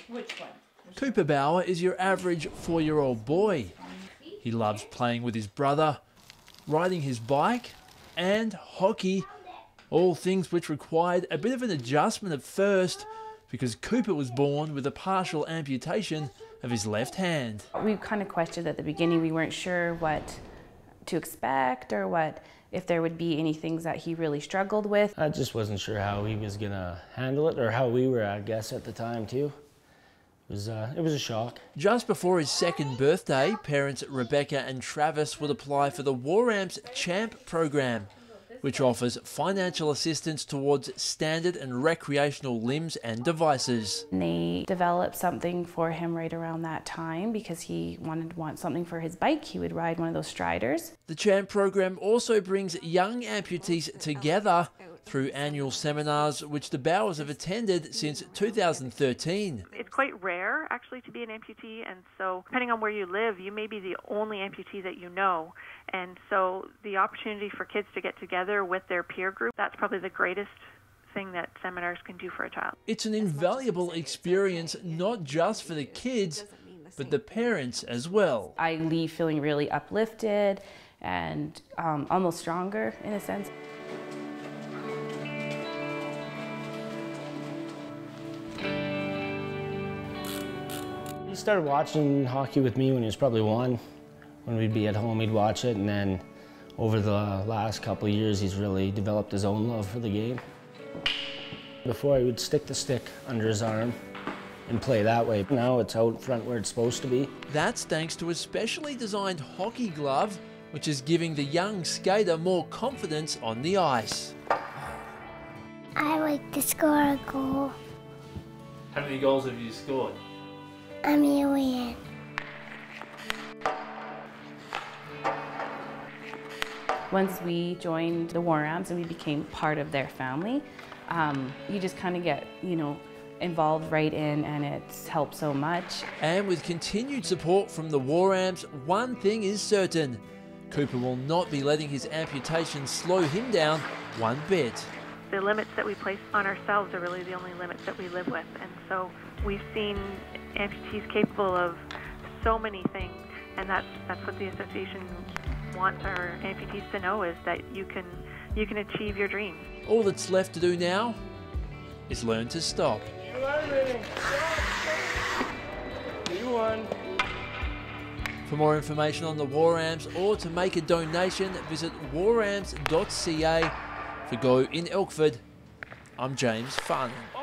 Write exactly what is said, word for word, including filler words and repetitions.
Which one? Cooper Bauer is your average four-year-old boy. He loves playing with his brother, riding his bike and hockey, all things which required a bit of an adjustment at first because Cooper was born with a partial amputation of his left hand. We kind of questioned at the beginning. We weren't sure what to expect or what if there would be any things that he really struggled with. I just wasn't sure how he was gonna handle it or how we were, I guess, at the time too. It was, uh, it was a shock. Just before his second birthday, parents Rebecca and Travis would apply for the War Amps Champ program, which offers financial assistance towards standard and recreational limbs and devices. And they developed something for him right around that time because he wanted to want something for his bike. He would ride one of those striders. The Champ program also brings young amputees together through annual seminars which the Bowers have attended since two thousand thirteen. It's quite rare actually to be an amputee, and so depending on where you live, you may be the only amputee that you know. And so the opportunity for kids to get together with their peer group, that's probably the greatest thing that seminars can do for a child. It's an invaluable experience not just for the kids, but the parents as well. I leave feeling really uplifted and um, almost stronger in a sense. He started watching hockey with me when he was probably one. When we'd be at home, he'd watch it, and then over the last couple of years, he's really developed his own love for the game. Before, he would stick the stick under his arm and play that way. Now it's out front where it's supposed to be. That's thanks to a specially designed hockey glove, which is giving the young skater more confidence on the ice. I like to score a goal. How many goals have you scored? A million. Once we joined the War Amps and we became part of their family, um, you just kind of get, you know, involved right in, and it's helped so much. And with continued support from the War Amps, one thing is certain. Cooper will not be letting his amputation slow him down one bit. The limits that we place on ourselves are really the only limits that we live with, and so we've seen amputees capable of so many things, and that's that's what the association wants our amputees to know, is that you can you can achieve your dreams. All that's left to do now is learn to stop. For more information on the War Amps or to make a donation, visit war amps dot c a. For Go in Elkford, I'm James Farnan.